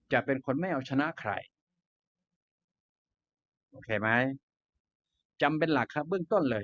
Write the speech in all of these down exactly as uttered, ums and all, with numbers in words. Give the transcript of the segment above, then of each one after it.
จะเป็นคนไม่เอาชนะใครโอเคไหมจำเป็นหลักครับเบื้องต้นเลย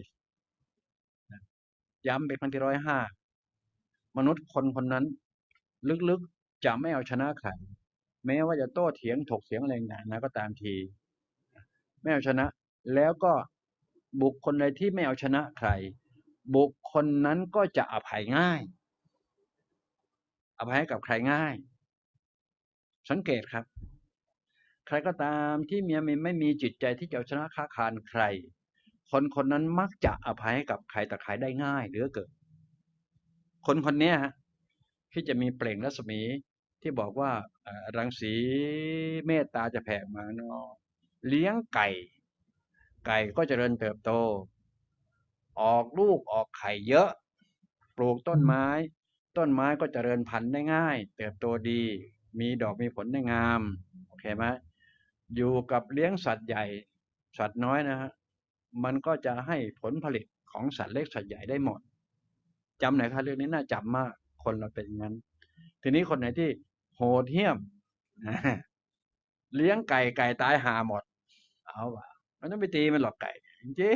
ย้ำเป็นครั้งที่ร้อยห้ามนุษย์คนคนนั้นลึกๆจะไม่เอาชนะใครแม้ว่าจะโต้เถียงถกเถียงอะไรต่างๆนะก็ตามทีไม่เอาชนะแล้วก็บุคคลใดที่ไม่เอาชนะใครบุคคลนั้นก็จะอภัยง่ายอภัยให้กับใครง่ายสังเกตครับใครก็ตามที่มีไม่มีจิตใจที่จะเอาชนะค้าคานใครคนคนนั้นมักจะอภัยให้กับใครแต่ใครได้ง่ายเหลือเกินคนคนนี้ฮะที่จะมีเปล่งรัศมีที่บอกว่ารังสีเมตตาจะแผ่มาเนาะเลี้ยงไก่ไก่ก็เจริญเติบโตออกลูกออกไข่เยอะปลูกต้นไม้ต้นไม้ก็เจริญพันธุ์ได้ง่ายเติบโตดีมีดอกมีผลได้งามโอเคไหมอยู่กับเลี้ยงสัตว์ใหญ่สัตว์น้อยนะฮะมันก็จะให้ผลผลิตของสัตว์เล็กสัตว์ใหญ่ได้หมดจำไหนครับเรื่องนี้น่าจำมากคนเราเป็นอย่างนั้นทีนี้คนไหนที่โหดเหี้ยมเลี้ยงไก่ไก่ตายหาหมดเอาว่ะมันต้องไปตีมันหรอกไก่จริง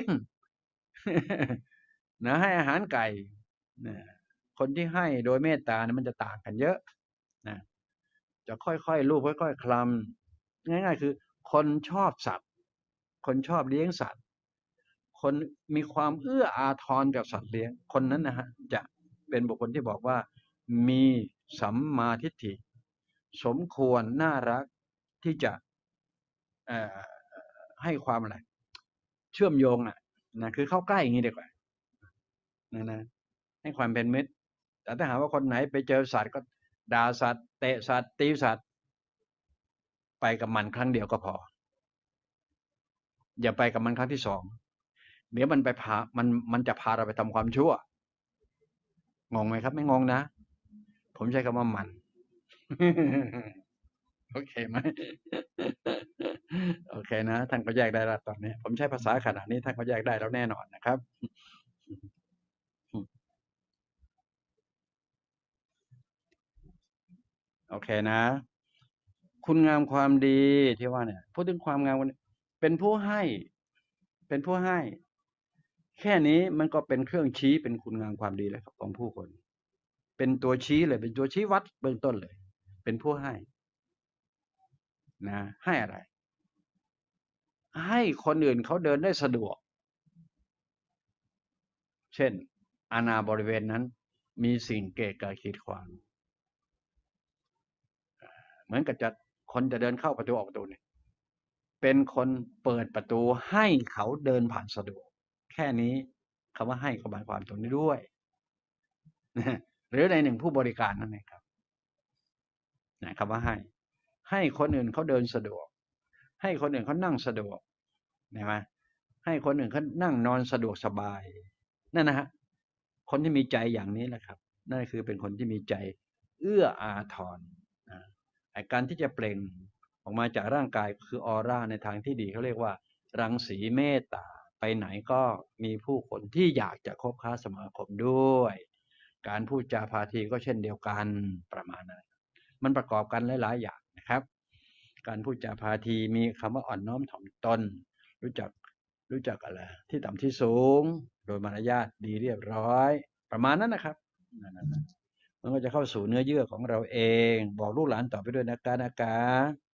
ๆนะให้อาหารไก่นะคนที่ให้โดยเมตตาเนี่ยมันจะต่างกันเยอะนะจะค่อยๆลูบค่อยๆคลำง่ายๆคือคนชอบสัตว์คนชอบเลี้ยงสัตว์คนมีความเอื้ออาทรกับสัตว์เลี้ยงคนนั้นนะฮะจะเป็นบุคคลที่บอกว่ามีสัมมาทิฏฐิสมควรน่ารักที่จะให้ความอะไรเชื่อมโยงอ่ะนะคือเข้าใกล้อย่างนี้ดีกว่านะนะให้ความเป็นมิตรแต่ถ้าหากว่าคนไหนไปเจอสัตว์ก็ด่าสัตว์เตะสัตว์ตีสัตว์ไปกับมันครั้งเดียวก็พออย่าไปกับมันครั้งที่สองเดี๋ยวมันไปพามันมันจะพาเราไปทำความชั่วงงไหมครับไม่งงนะผมใช้คำว่ามันโอเคไหมโอเคนะท่านก็แยกได้แล้วตอนนี้ผมใช้ภาษาขนาดนี้ท่านก็แยกได้แล้วแน่นอนนะครับโอเคนะคุณงามความดีที่ว่าเนี่ยพูดถึงความงามเป็นผู้ให้เป็นผู้ให้แค่นี้มันก็เป็นเครื่องชี้เป็นคุณงามความดีเลยครับของผู้คนเป็นตัวชี้เลยเป็นตัวชี้วัดเบื้องต้นเลยเป็นผู้ให้นะให้อะไรให้คนอื่นเขาเดินได้สะดวกเช่นอาณาบริเวณนั้นมีสิ่งเกะกะขีดขวางเหมือนกับจะคนจะเดินเข้าประตูออกประตูเนี่ยเป็นคนเปิดประตูให้เขาเดินผ่านสะดวกแค่นี้คำว่าให้ก็หมายความตรงนี้ด้วยหรือในหนึ่งผู้บริการนั่นเองครับนะคำว่าให้ให้คนอื่นเขาเดินสะดวกให้คนอื่นเขานั่งสะดวกเห็นไหมให้คนอื่นเขานั่งนอนสะดวกสบายนั่นนะฮะคนที่มีใจอย่างนี้แหละครับนั่นคือเป็นคนที่มีใจเอื้ออาทรนะการที่จะเปล่งออกมาจากร่างกายคือออร่าในทางที่ดีเขาเรียกว่ารังสีเมตตาไปไหนก็มีผู้คนที่อยากจะคบค้าสมาคมด้วยการพูดจาพาทีก็เช่นเดียวกันประมาณนั้นมันประกอบกันหลายๆอย่างนะครับการพูดจาพาทีมีคำว่าอ่อนน้อมถ่อมตนรู้จักรู้จักอะไรที่ต่ำที่สูงโดยมารยาทดีเรียบร้อยประมาณนั้นนะครับมันก็จะเข้าสู่เนื้อเยื่อของเราเองบอกลูกหลานต่อไปด้วยนะกานะกา